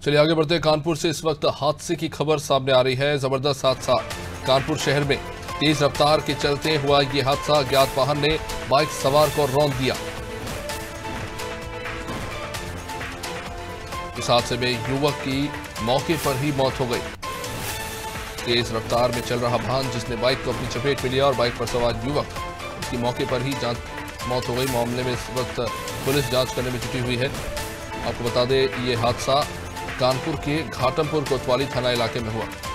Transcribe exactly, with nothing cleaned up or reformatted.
चलिए आगे बढ़ते हैं। कानपुर से इस वक्त हादसे की खबर सामने आ रही है। जबरदस्त हादसा कानपुर शहर में तेज रफ्तार के चलते हुआ ये हादसा। अज्ञात वाहन ने बाइक सवार को रौंद दिया। इस हादसे में युवक की मौके पर ही मौत हो गई। तेज रफ्तार में चल रहा वाहन जिसने बाइक को अपनी चपेट में लिया और बाइक पर सवार युवक उसकी मौके पर ही जांच मौत हो गई। मामले में इस वक्त पुलिस जांच करने में जुटी हुई है। आपको बता दें ये हादसा कानपुर के घाटमपुर कोतवाली थाना इलाके में हुआ।